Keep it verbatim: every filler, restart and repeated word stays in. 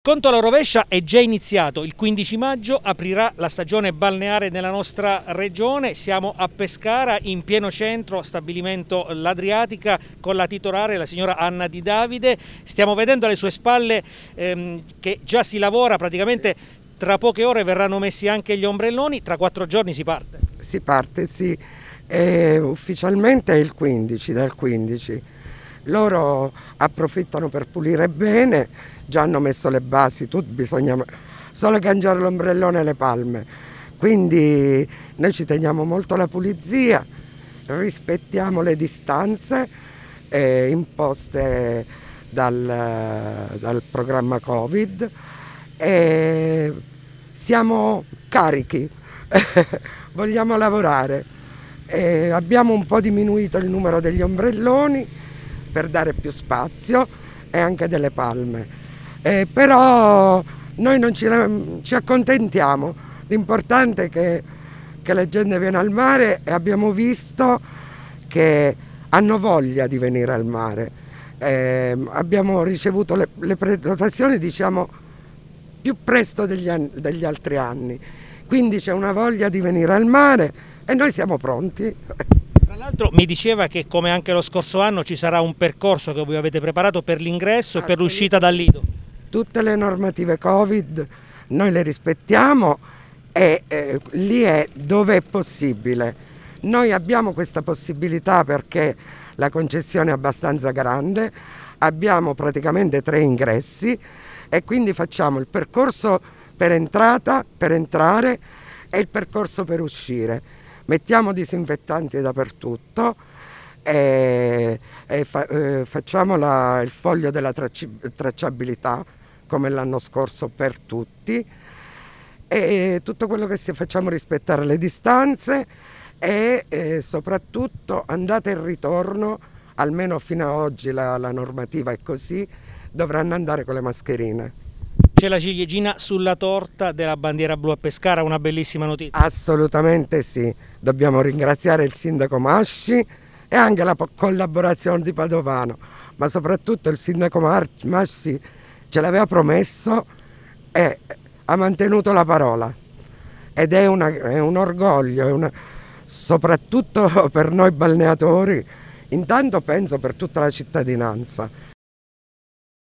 Conto alla rovescia è già iniziato, il quindici maggio aprirà la stagione balneare nella nostra regione. Siamo a Pescara, in pieno centro, stabilimento L'Adriatica, con la titolare, la signora Anna Di Davide. Stiamo vedendo alle sue spalle ehm, che già si lavora, praticamente tra poche ore verranno messi anche gli ombrelloni, tra quattro giorni si parte. Si parte, sì, e ufficialmente è il quindici, dal quindici. Loro approfittano per pulire bene, già hanno messo le basi, tutto, bisogna solo cangiare l'ombrellone e le palme. Quindi noi ci teniamo molto alla pulizia, rispettiamo le distanze eh, imposte dal, dal programma Covid e siamo carichi, vogliamo lavorare. E abbiamo un po' diminuito il numero degli ombrelloni per dare più spazio e anche delle palme, eh, però noi non ci, ci accontentiamo, l'importante è che, che la gente viene al mare e abbiamo visto che hanno voglia di venire al mare, eh, abbiamo ricevuto le, le prenotazioni diciamo più presto degli, anni, degli altri anni, quindi c'è una voglia di venire al mare e noi siamo pronti. Tra l'altro mi diceva che, come anche lo scorso anno, ci sarà un percorso che voi avete preparato per l'ingresso e per l'uscita dal lido. Tutte le normative Covid noi le rispettiamo e eh, lì è dove è possibile. Noi abbiamo questa possibilità perché la concessione è abbastanza grande, abbiamo praticamente tre ingressi e quindi facciamo il percorso per entrata, per entrare e il percorso per uscire. Mettiamo disinfettanti dappertutto e, e fa, eh, facciamo la, il foglio della tracciabilità come l'anno scorso per tutti e tutto quello che si facciamo rispettare le distanze e eh, soprattutto andata e ritorno, almeno fino ad oggi la, la normativa è così, dovranno andare con le mascherine. C'è la ciliegina sulla torta della bandiera blu a Pescara, una bellissima notizia. Assolutamente sì, dobbiamo ringraziare il sindaco Masci e anche la collaborazione di Padovano, ma soprattutto il sindaco Masci ce l'aveva promesso e ha mantenuto la parola ed è, una, è un orgoglio, è una, soprattutto per noi balneatori, intanto penso per tutta la cittadinanza.